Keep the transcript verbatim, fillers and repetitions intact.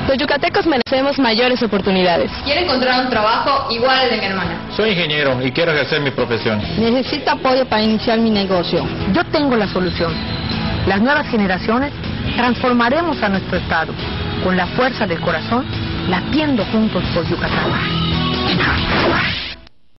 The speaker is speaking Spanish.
Los yucatecos merecemos mayores oportunidades. Quiero encontrar un trabajo igual al de mi hermana. Soy ingeniero y quiero ejercer mi profesión. Necesito apoyo para iniciar mi negocio. Yo tengo la solución. Las nuevas generaciones transformaremos a nuestro estado. Con la fuerza del corazón, latiendo juntos por Yucatán.